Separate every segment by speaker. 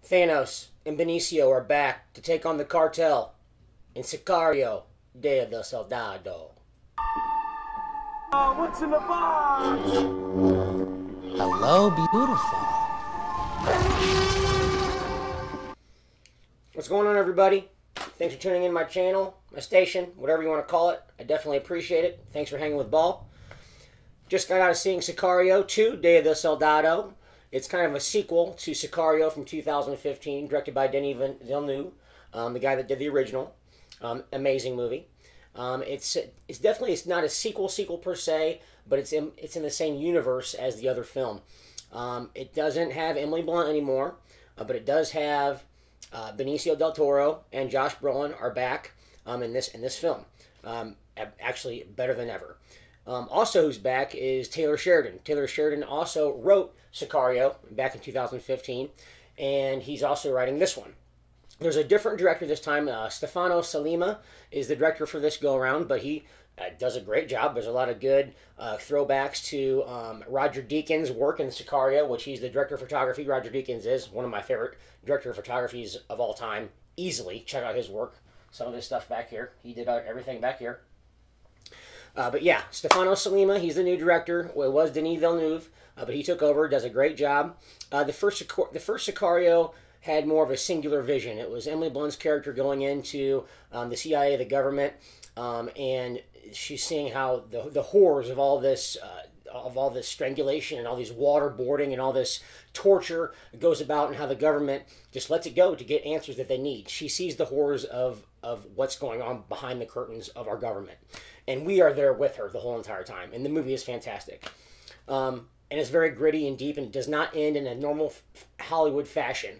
Speaker 1: Thanos and Benicio are back to take on the cartel in Sicario, Day of the Soldado.
Speaker 2: What's in the box?
Speaker 3: Hello, beautiful.
Speaker 1: What's going on, everybody? Thanks for tuning in my channel, my station, whatever you want to call it. I definitely appreciate it. Thanks for hanging with Ball. Just got out of seeing Sicario 2, Day of the Soldado. It's kind of a sequel to Sicario from 2015, directed by Denis Villeneuve, the guy that did the original. Amazing movie. It's definitely, it's not a sequel per se, but it's in the same universe as the other film. It doesn't have Emily Blunt anymore, but it does have Benicio del Toro and Josh Brolin are back in this film. Actually, better than ever. Also, who's back is Taylor Sheridan. Taylor Sheridan also wrote Sicario back in 2015, and he's also writing this one. There's a different director this time. Stefano Sollima is the director for this go-around, but he does a great job. There's a lot of good throwbacks to Roger Deakins' work in Sicario, which he's the director of photography. Roger Deakins is one of my favorite director of photographies of all time, easily. Check out his work. Some of his stuff back here. He did everything back here. But yeah, Stefano Sollima, he's the new director. Well, it was Denis Villeneuve, but he took over, does a great job. The first Sicario had more of a singular vision. It was Emily Blunt's character going into the CIA, the government, and she's seeing how the horrors of all this strangulation and all these waterboarding and all this torture goes about, and how the government just lets it go to get answers that they need. She sees the horrors of what's going on behind the curtains of our government. And we are there with her the whole entire time. And the movie is fantastic. And it's very gritty and deep, and it does not end in a normal Hollywood fashion.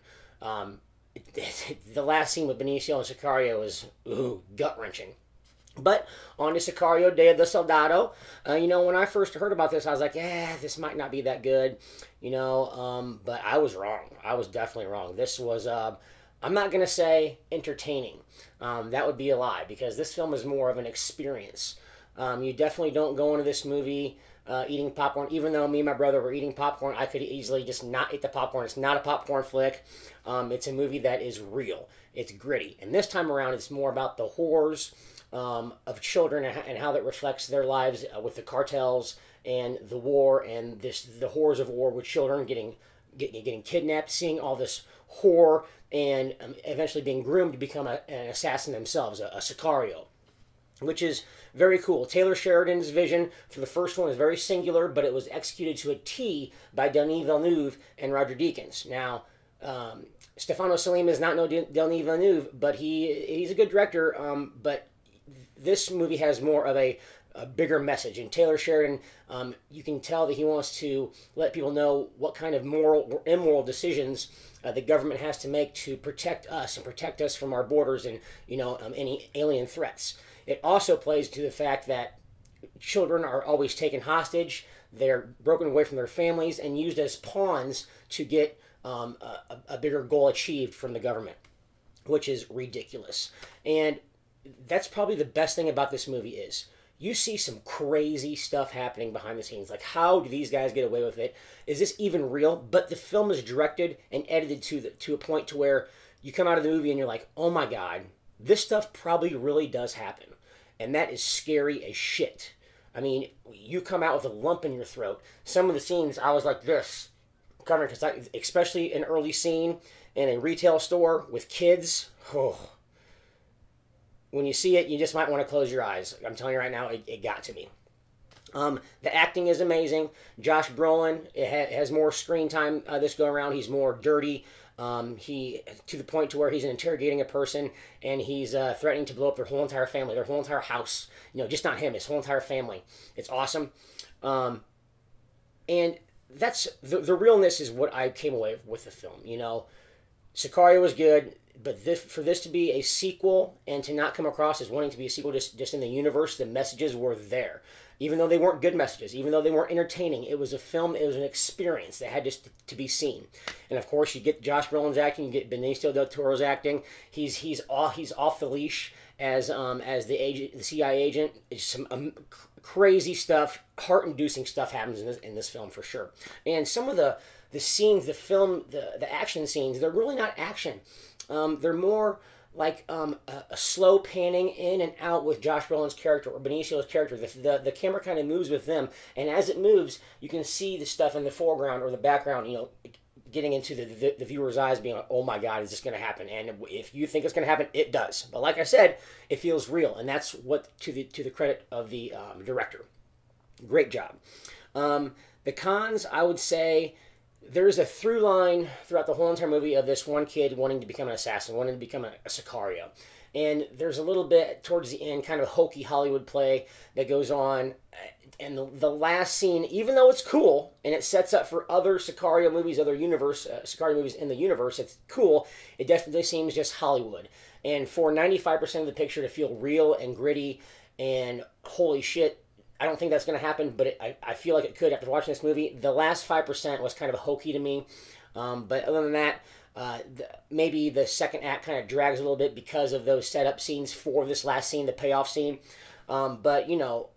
Speaker 1: The last scene with Benicio and Sicario is gut-wrenching. But on to Sicario, Day of the Soldado. When I first heard about this, I was like, this might not be that good. But I was wrong. I was definitely wrong. This was, I'm not going to say entertaining. That would be a lie, because this film is more of an experience. You definitely don't go into this movie eating popcorn. Even though me and my brother were eating popcorn, I could easily just not eat the popcorn. It's not a popcorn flick. It's a movie that is real. It's gritty. And this time around, it's more about the horrors of children and how that reflects their lives with the cartels and the war, and the horrors of war with children getting kidnapped, seeing all this horror, and eventually being groomed to become an assassin themselves, a Sicario, which is very cool. Taylor Sheridan's vision for the first one is very singular, but it was executed to a T by Denis Villeneuve and Roger Deakins. Now, Stefano Sollima is not no Denis Villeneuve, but he's a good director, but this movie has more of a bigger message. And Taylor Sheridan, you can tell that he wants to let people know what kind of moral or immoral decisions the government has to make to protect us and protect us from our borders and any alien threats. It also plays to the fact that children are always taken hostage. They're broken away from their families and used as pawns to get a bigger goal achieved from the government, which is ridiculous. And that's probably the best thing about this movie is you see some crazy stuff happening behind the scenes. Like, how do these guys get away with it? Is this even real? But the film is directed and edited to a point to where you come out of the movie and you're like, oh my God, this stuff probably really does happen. And that is scary as shit. I mean, you come out with a lump in your throat. Some of the scenes, I was like this, covering, especially an early scene in a retail store with kids. Oh. When you see it, you just might want to close your eyes. I'm telling you right now, it got to me. The acting is amazing. Josh Brolin has more screen time this go around. He's more dirty. He to the point to where he's interrogating a person and he's threatening to blow up their whole entire family, their whole entire house. Just not him, his whole entire family. It's awesome. And that's the realness is what I came away with the film. Sicario was good. But for this to be a sequel and to not come across as wanting to be a sequel just in the universe, the messages were there. Even though they weren't good messages, even though they weren't entertaining, it was a film, it was an experience that had to be seen. And of course, you get Josh Brolin's acting, you get Benicio del Toro's acting. He's off the leash as the CIA agent. It's some crazy stuff, heart-inducing stuff happens in this film for sure. And some of the the scenes, the action scenes, they're really not action. They're more like a slow panning in and out with Josh Brolin's character or Benicio's character. The camera kind of moves with them, and as it moves, you can see the stuff in the foreground or the background, getting into the viewer's eyes, being like, oh my God, is this going to happen? And if you think it's going to happen, it does. But like I said, it feels real, and that's what to the credit of the director. Great job. The cons, I would say, there's a through line throughout the whole entire movie of this one kid wanting to become an assassin, wanting to become a Sicario. And there's a little bit towards the end, kind of hokey Hollywood play that goes on. And the last scene, even though it's cool and it sets up for other Sicario movies, other Sicario movies in the universe, it's cool. It definitely seems just Hollywood. And for 95% of the picture to feel real and gritty and holy shit, I don't think that's going to happen, but I feel like it could after watching this movie. The last 5% was kind of hokey to me. But other than that, maybe the second act kind of drags a little bit because of those setup scenes for this last scene, the payoff scene. But,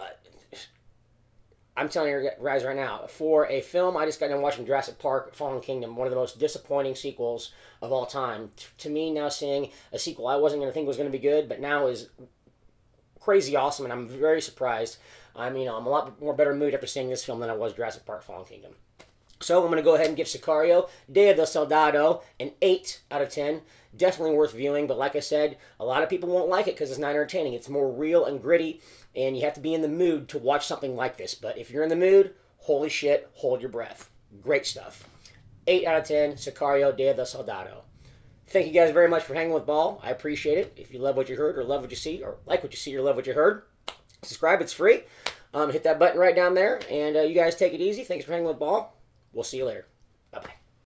Speaker 1: I'm telling you guys right now, for a film, I just got done watching Jurassic Park Fallen Kingdom, one of the most disappointing sequels of all time. To me, now seeing a sequel I wasn't going to think was going to be good, but now is crazy awesome, and I'm very surprised. I'm a lot more better mood after seeing this film than I was Jurassic Park Fallen Kingdom. So I'm going to go ahead and give Sicario, Day of the Soldado, an 8 out of 10. Definitely worth viewing, but like I said, a lot of people won't like it because it's not entertaining. It's more real and gritty, and you have to be in the mood to watch something like this. But if you're in the mood, holy shit, hold your breath. Great stuff. 8 out of 10, Sicario, Day of the Soldado. Thank you guys very much for hanging with Ball. I appreciate it. If you love what you heard or love what you see or like what you see or love what you heard, subscribe. It's free. Hit that button right down there. And you guys take it easy. Thanks for hanging with Ball. We'll see you later. Bye-bye.